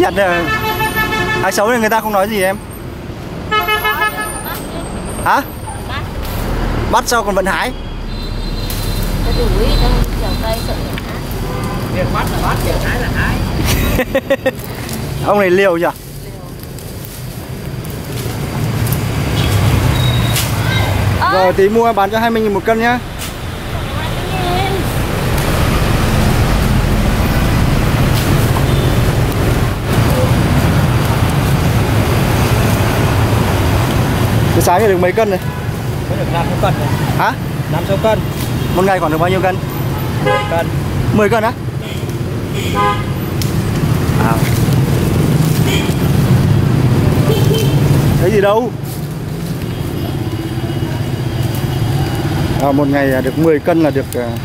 nhặt hái xấu thì người ta không nói gì em? Hả? Bắt sao còn vẫn hái? Việc bắt là bắt, việc hái là hái. Ông này liều nhỉ? Rồi tí mua bán cho 20.000 một cân nhá. Cái sáng này được mấy cân này? Mới được 5 cân này. Hả? 5 cân. Một ngày khoảng được bao nhiêu cân? 10 cân. 10 cân á? À. Thấy gì đâu. Một ngày được 10 cân là được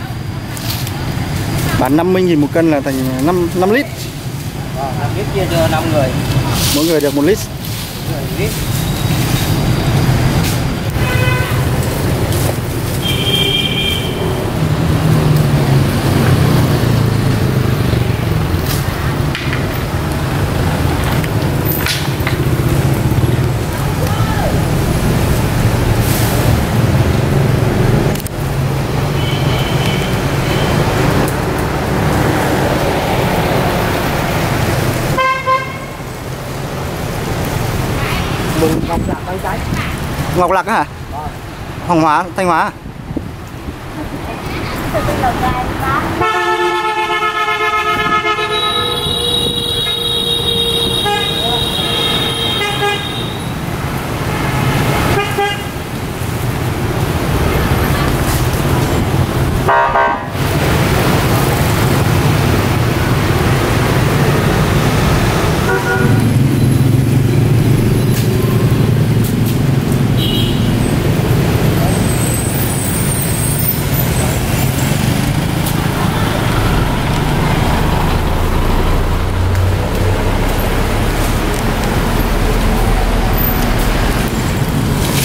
bán 50.000 một cân là thành 5 lít. 5 lít chia cho 5 người. Mỗi người được 1 lít. 10 lít. Ngọc Lặc Tân Chánh. Ngọc Lặc á hả? Hoàng Hóa, Thanh Hóa.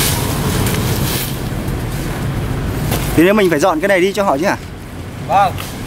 Thì nếu mình phải dọn cái này đi cho họ chứ hả? Vâng.